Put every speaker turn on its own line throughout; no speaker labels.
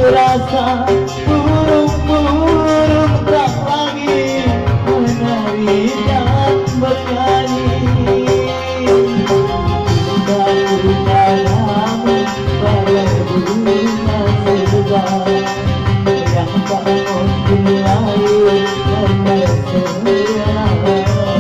terasa, burung-burung tak lagi menari dan bernyanyi. Cintaku padamu bagai bunga segar yang tak mungkin lahir dan tersenyum.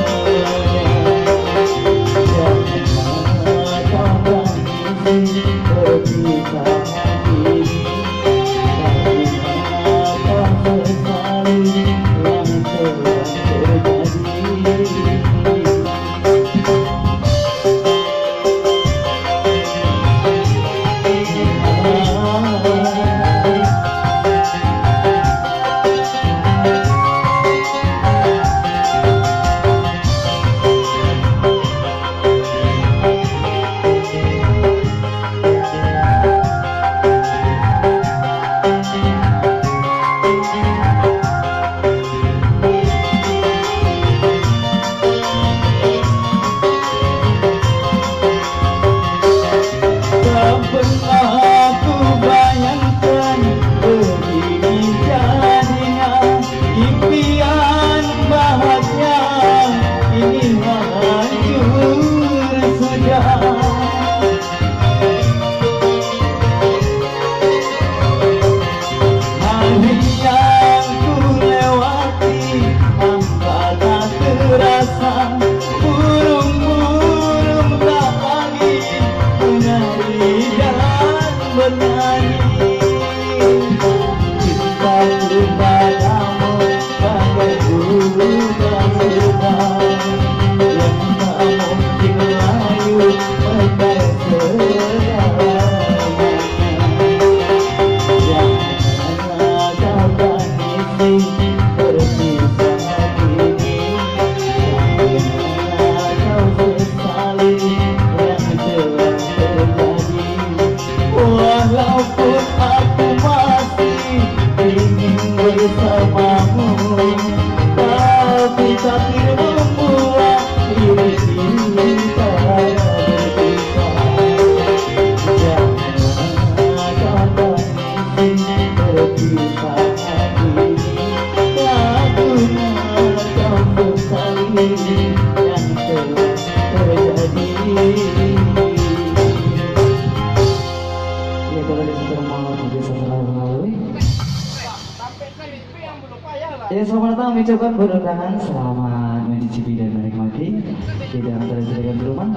Ya, selamat datang mengucapkan berundangan, selamat mencicipi dan menikmati hidangan tersedia di rumah.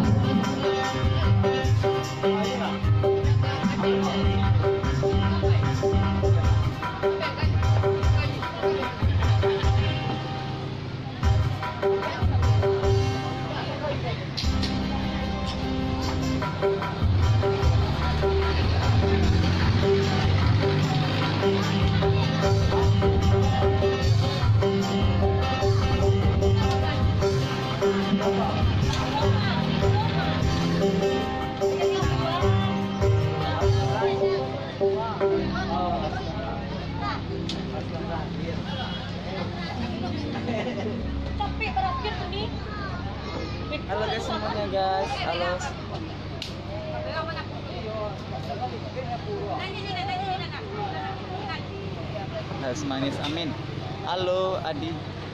Halo guys semuanya guys, halo. Nah, semanis amin. Halo Adi.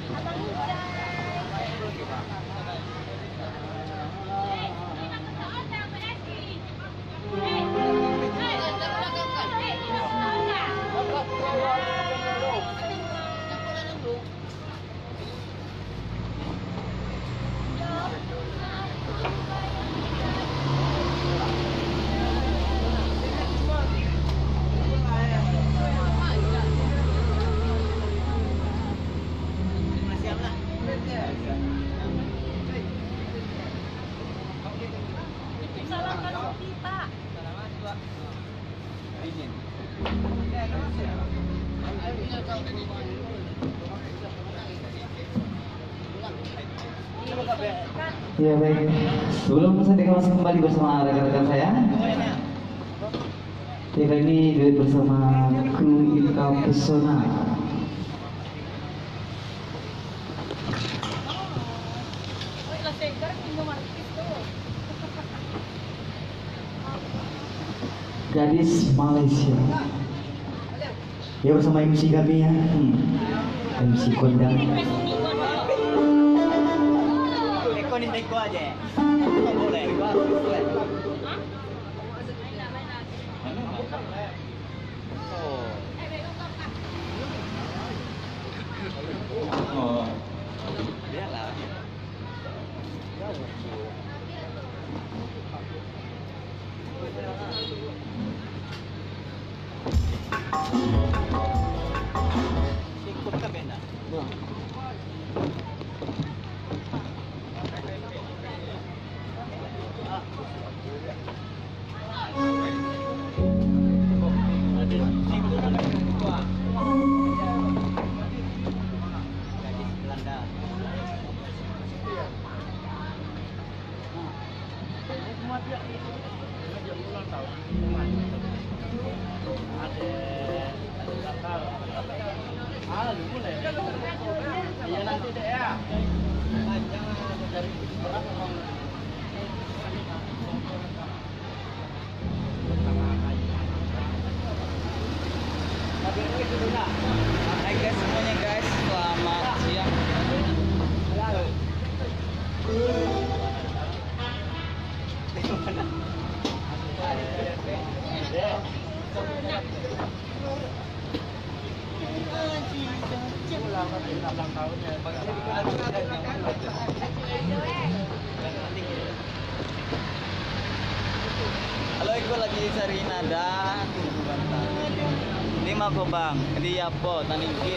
Ya baik, sebelum saya dikemas kembali bersama rekan-rekan saya, ya kali ini duet bersama Kru Inka Pesona.
Gadis Malaysia.
Ya bersama MC kami ya, MC kondang.
Eko nih Eko aja. Nggak boleh. Oh. Biarlah. Ikut ke benda. Hai guys semuanya guys, selamat siang. Halo, gue lagi cari nada. Ini mah kok bang, di apa? Taningkin.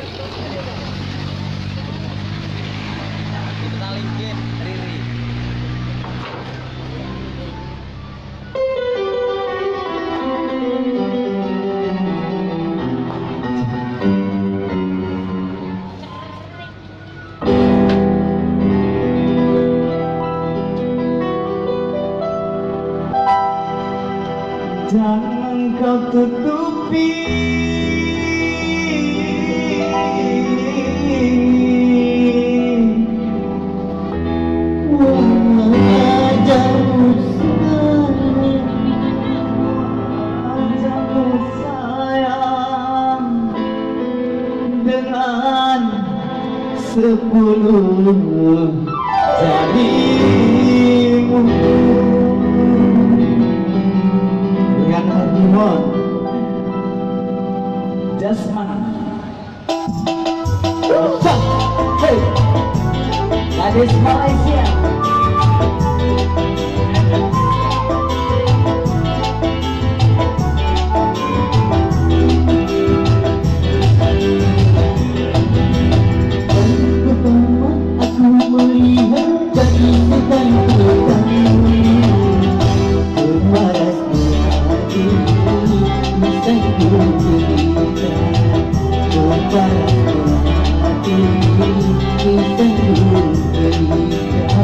Kita taningkin, Riri.
Jangan kau tutupi wajahmu sayang dengan 10 jarimu. Jasman, hey, gadis Malaysia. Pertama aku melihat dari setanku Keparas hati bisa cerita, keparas hati bisa cerita.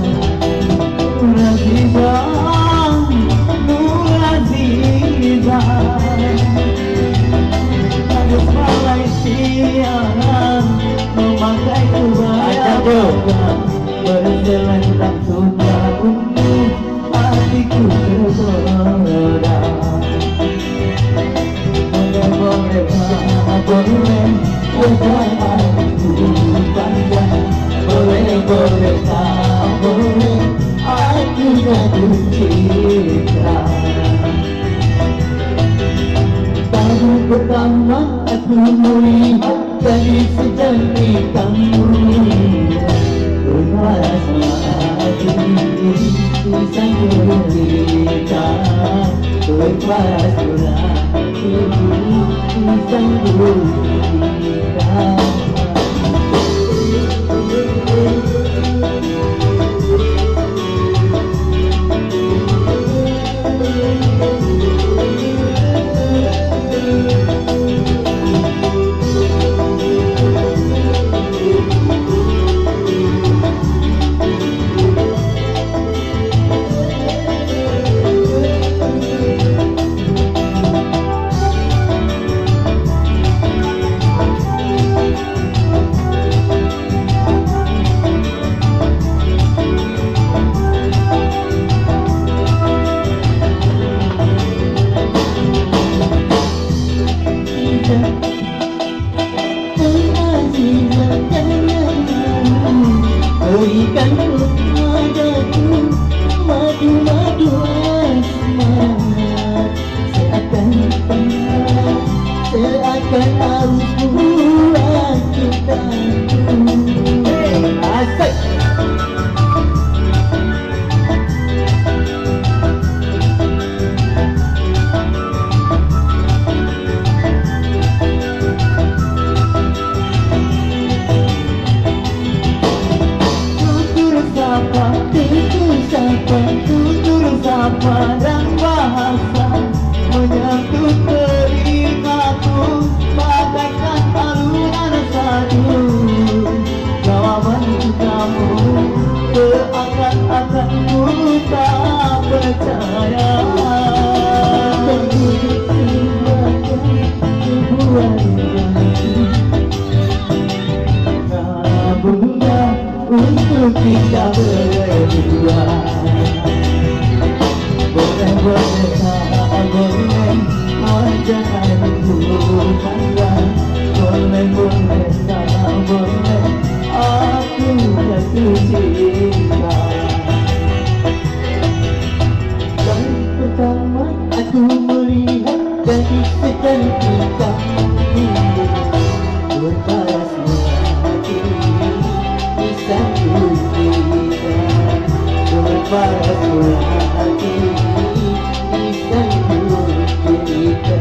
Nurazizah, Nurazizah, gadis Malaysia memakai kebaya berselendang sudah ungu, hatiku tergoda. Boleh, boleh, panjang. Boleh, boleh, aku jatuh cinta. Tahun pertama aku melihat dari sejernih kamu, berparas hati bisa cerita, berparas hati bisa cerita. akan harus pulang cintaku. Asik. Tutur sapa dan bahasa menyangkut telingaku bagaikan alunan sadu. Jawaban kamu seakan-akan ku tak percaya. Bunga untuk kita berdua. Boleh-boleh tak boleh janganku pandang. Boleh-boleh tak boleh aku jatuh cinta. Kali pertama aku melihat gadis secantik kamu, berparas hati disambut kita. Berparas hati disambut kita.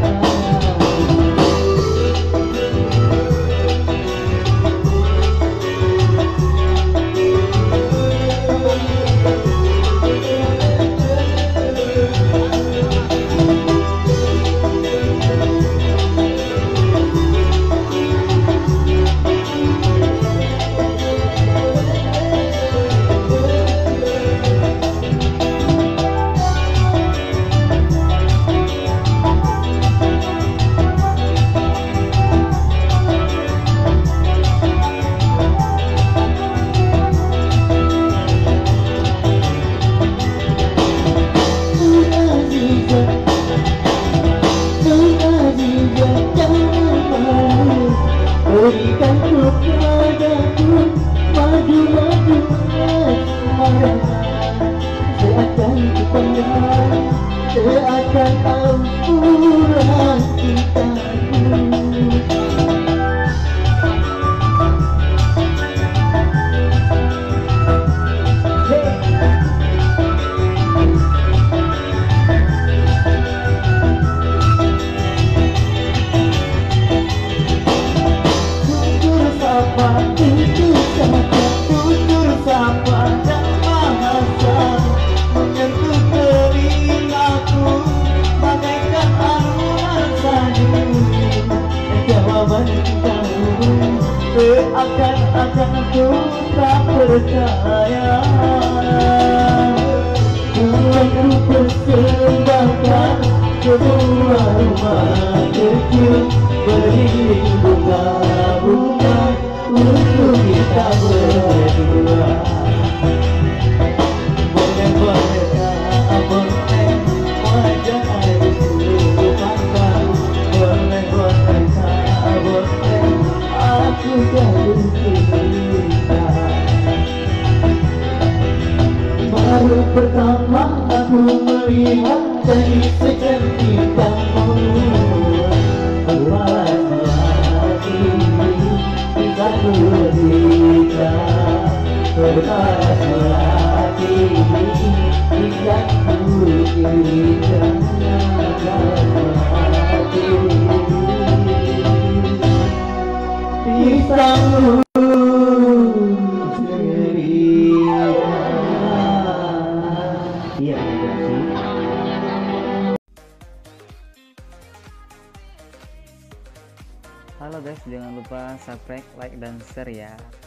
Berikan kepadaku madu-madu asmara, seakan ku pandang, seakan kau pulang cintaku. Tutur sapa dan bahasa menyentuh telingaku bagaikan alunan sadu. Jawaban kamu seakan-akan ku tak percaya. Aku persembahkan sebuah rumah kecil beriring bunga-bunga untuk kita berdua. Boleh-boleh tak boleh wajah itu pandang. Boleh-boleh tak boleh aku jatuh cinta. Baru pertama aku melihat gadis secantik kamu, berparas hati disambut kita. Berparas hati disambut kita. Disambut
Halo guys, jangan lupa subscribe, like, dan share ya.